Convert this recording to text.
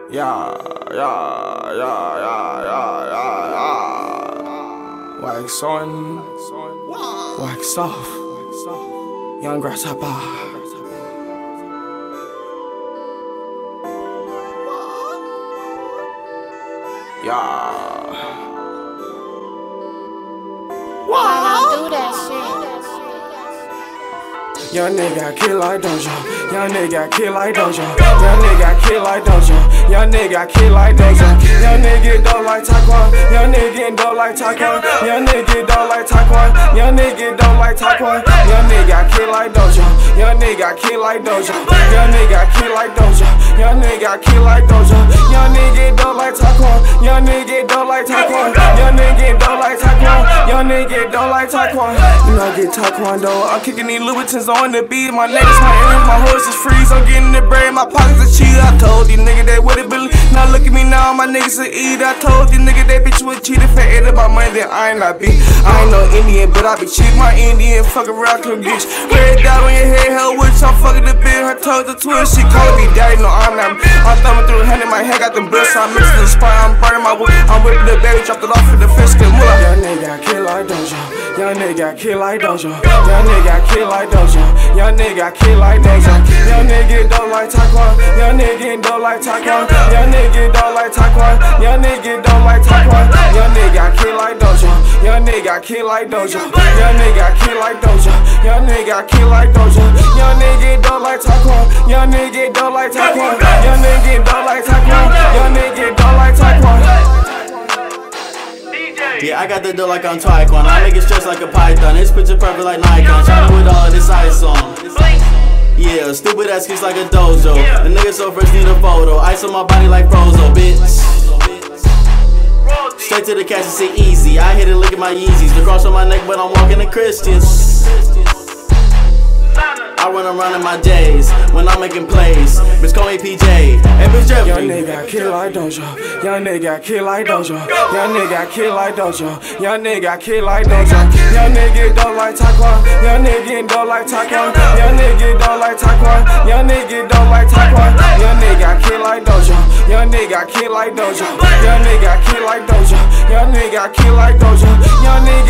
Yeah. Wax on, wax off. Young grasshopper. Yeah. Why do that shit? Young nigga got killed like Doja. Young nigga got killed like Doja. Young nigga got killed like Doja. Young nigga got killed like Doja. Young nigga get dope like Taquan. Young nigga get dope like Taquan. Young nigga get dope like Taquan. Young nigga get dope like Taquan. Young nigga got killed like Doja. Young nigga got killed like Doja. Young nigga got killed like Doja. Young nigga got killed like Doja. Young nigga get dope like Taquan. Young nigga get dope like Taquan. Young nigga get dope like Taquan. Young nigga get dope like Taquan. You know I get Taekwondo. I'm kicking these Louboutins on the beat. My niggas, my enemies, my horse is freeze. I'm getting the bread, my pockets are cheese. I told these niggas they wouldn't believe. Now look at me now, my niggas are eat. I told these niggas that bitch was cheated. Fat ate about money, then I ain't not beat. I ain't no Indian, but I be cheap. My Indian fuck around, come get you. Red dot on your head, hell witch. I'm fucking the bitch, her toes the twist. She calling me daddy, no I'm not. I'm thumbing through 100, my head got them blitz. I'm mixing the spot, I'm burning my wood. I'm whipping the baby, dropped it off for the fish. Young nigga got killed like Doja. Young nigga got killed like Doja. Young nigga got killed like Doja. Young nigga got killed like Doja. Young nigga get dope like Taquan. Young nigga get dope like Taquan. Young nigga get dope like Taquan. Young nigga get dope like Taquan. Young nigga got killed like Doja. Young nigga got killed like Doja. Young nigga got killed like Doja. Young nigga got killed like Doja. Young nigga get dope like Taquan. Young nigga get dope like Taquan. Young nigga get dope like Taquan. Young nigga get dope like Taquan. Yeah, I got the dough like I'm Taekwondo. I make it stretch like a python. It's picture perfect like Nikon. Shining with all of this ice on. Yeah, stupid ass kicks like a dojo. The nigga so fresh need a photo. Ice on my body like Frozo, bitch. Straight to the cash and say easy. I hit it, look at my Yeezys. The cross on my neck, but I'm walking the Christians. I run around in my days when I'm making plays. Bitch call me PJ. Hey, bitch Jeffrey. Young nigga got killed like Doja. Young nigga got killed like Doja. Young nigga got killed like Doja. Young nigga got killed like Doja. Young nigga get dope like Taquan. Young nigga get dope like Taquan. Young nigga get dope like Taquan. Young nigga get dope like Taquan. Young nigga got killed like Doja. Young nigga got killed like Doja. Young nigga got killed like Doja. Young nigga got killed like Doja. Young nigga